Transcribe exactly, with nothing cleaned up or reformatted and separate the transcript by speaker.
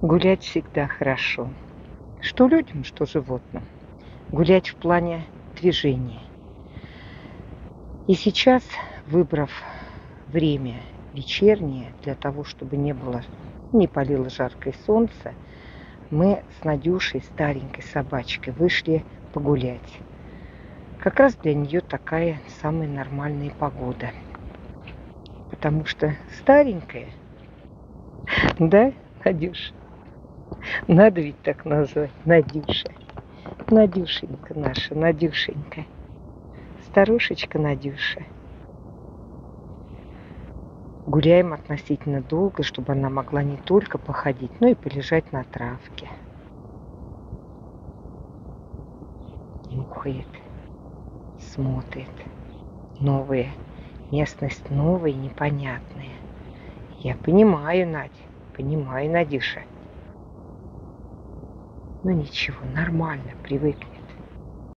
Speaker 1: Гулять всегда хорошо. Что людям, что животным. Гулять в плане движения. И сейчас, выбрав время вечернее, для того, чтобы не было, не палило жаркое солнце, мы с Надюшей, старенькой собачкой, вышли погулять. Как раз для нее такая самая нормальная погода. Потому что старенькая, да, Надюша? Надо ведь так назвать, Надюша. Надюшенька наша, Надюшенька. Старушечка Надюша. Гуляем относительно долго, чтобы она могла не только походить, но и полежать на травке. Нюхает, смотрит. Новая местность, новая, непонятная. Я понимаю, Надя, понимаю, Надюша. Ну ничего, нормально, привыкнет.